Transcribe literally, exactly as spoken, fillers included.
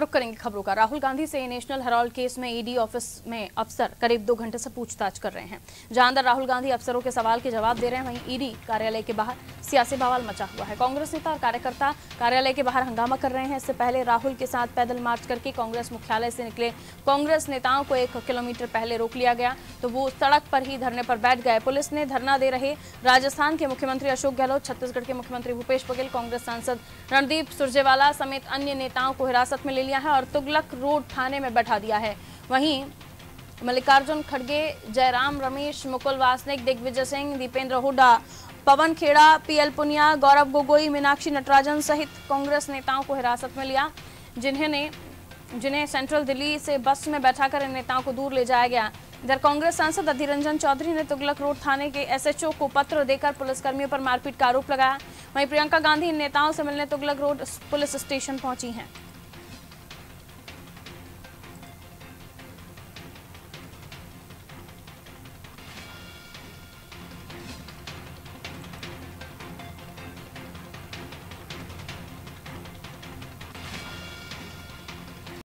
रुख करेंगे खबरों का। राहुल गांधी से नेशनल हेराल्ड केस में ईडी ऑफिस में अफसर करीब दो घंटे से पूछताछ कर रहे हैं। जहां अंदर राहुल गांधी अफसरों के सवाल के जवाब दे रहे हैं, वहीं ईडी कार्यालय के बाहर सियासी बवाल मचा हुआ है। कांग्रेस नेता और कार्यकर्ता कार्यालय के बाहर हंगामा कर रहे हैं। इससे पहले राहुल के साथ पैदल मार्च करके कांग्रेस मुख्यालय से निकले कांग्रेस नेताओं को एक किलोमीटर पहले रोक लिया गया, तो वो सड़क पर ही धरने पर बैठ गए। पुलिस ने धरना दे रहे राजस्थान के मुख्यमंत्री अशोक गहलोत, छत्तीसगढ़ के मुख्यमंत्री भूपेश बघेल, कांग्रेस सांसद रणदीप सुरजेवाला समेत अन्य नेताओं को हिरासत में ले लिया है और तुगलक रोड थाने में बैठा दिया है। वहीं मल्लिकार्जुन खड़गे, जयराम रमेश, मुकुल वासनिक, दिग्विजय सिंह, दीपेंद्र हुड्डा, पवन खेड़ा, पीएल पुनिया, गौरव गोगोई, मीनाक्षी नटराजन सहित कांग्रेस नेताओं को हिरासत में लिया, जिन्हें जिन्हें सेंट्रल दिल्ली से बस में बैठाकर इन नेताओं को दूर ले जाया गया। इधर कांग्रेस सांसद अधीर रंजन चौधरी ने तुगलक रोड थाने के एसएचओ को पत्र देकर पुलिसकर्मियों पर मारपीट का आरोप लगाया। वहीं प्रियंका गांधी इन नेताओं से मिलने तुगलक रोड पुलिस स्टेशन पहुंची हैं।